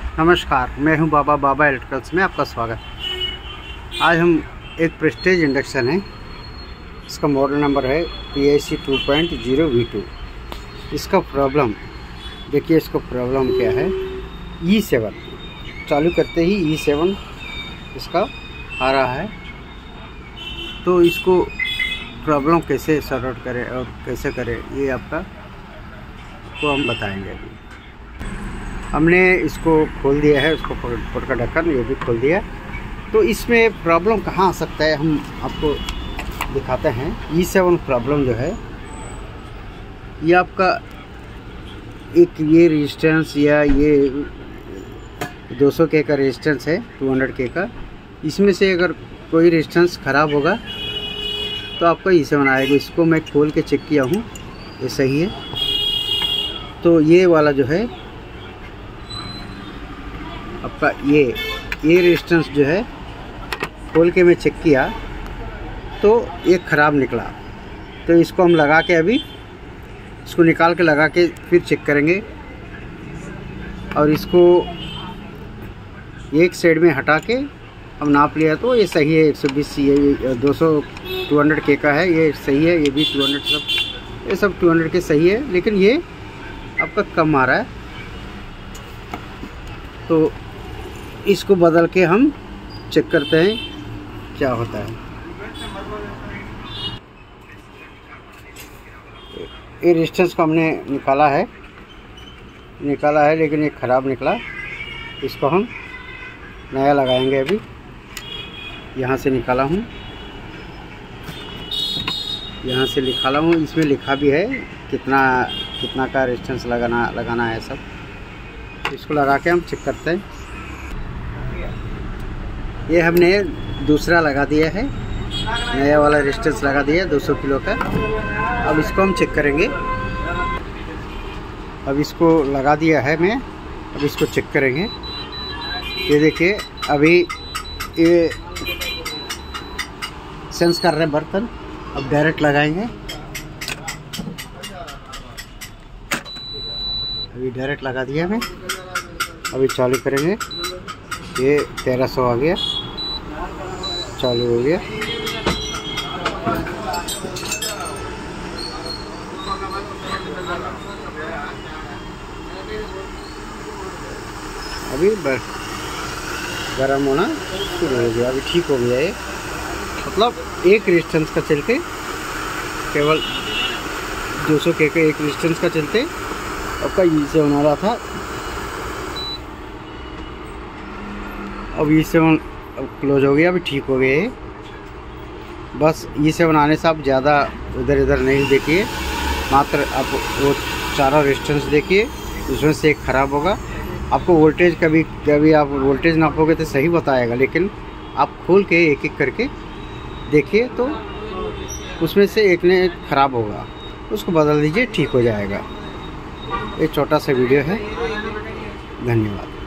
नमस्कार, मैं हूं बाबा इलेक्ट्रिकल्स में आपका स्वागत। आज हम एक प्रेस्टीज इंडक्शन है, इसका मॉडल नंबर है PIC 2.0 V2। इसका प्रॉब्लम देखिए, इसका प्रॉब्लम क्या है। E7 चालू करते ही E7 इसका आ रहा है, तो इसको प्रॉब्लम कैसे सॉर्ट आउट करें और कैसे करें ये आपको हम बताएंगे। अभी हमने इसको खोल दिया है, उसको ऊपर का ढक्कन ये भी खोल दिया। तो इसमें प्रॉब्लम कहाँ आ सकता है हम आपको दिखाते हैं। E7 प्रॉब्लम जो है, ये आपका एक ये रेजिस्टेंस या ये 200K का रेजिस्टेंस है, 200K का। इसमें से अगर कोई रेजिस्टेंस ख़राब होगा तो आपका E7 आएगा। इसको मैं खोल के चेक किया हूँ, ये सही है। तो ये वाला जो है आपका ये रेजिस्टेंस जो है खोल के मैं चेक किया तो ये ख़राब निकला। तो इसको हम लगा के अभी इसको निकाल के लगा के फिर चेक करेंगे। और इसको एक साइड में हटा के हम नाप लिया तो ये सही है। 120 ये 200 का है, ये सही है। ये भी 200 ये सब 200 के सही है, लेकिन ये आपका कम आ रहा है। तो इसको बदल के हम चेक करते हैं क्या होता है। ये रेजिस्टेंस को हमने निकाला है लेकिन ये ख़राब निकला। इसको हम नया लगाएंगे। अभी यहाँ से निकाला हूँ, इसमें लिखा भी है कितना का रेजिस्टेंस लगाना है सब। इसको लगा के हम चेक करते हैं। ये हमने दूसरा लगा दिया है, नया वाला रेजिस्टेंस लगा दिया 200 किलो का। अब इसको हम चेक करेंगे। अब इसको लगा दिया है मैं, अब इसको चेक करेंगे। ये देखिए, अभी ये सेंस कर रहे हैं बर्तन। अब डायरेक्ट लगाएंगे। अभी डायरेक्ट लगा दिया मैं, अभी चालू करेंगे। ये 1300 आ गया, चालू हो गया। अभी गर्म होना शुरू हो गया, अभी ठीक हो गया। ये मतलब एक रेजिस्टेंस का चलते, केवल 200K के एक रेजिस्टेंस का चलते आपका E7 आ रहा था। अब E7 क्लोज हो गया, अभी ठीक हो गया। बस E7 आने से आप ज़्यादा इधर नहीं देखिए, मात्र आप वो चारों रेजिस्टेंस देखिए, उसमें से एक ख़राब होगा। आपको वोल्टेज कभी आप वोल्टेज नापोगे तो सही बताएगा, लेकिन आप खोल के एक एक करके देखिए तो उसमें से एक ने ख़राब होगा, उसको बदल दीजिए, ठीक हो जाएगा। एक छोटा सा वीडियो है। धन्यवाद।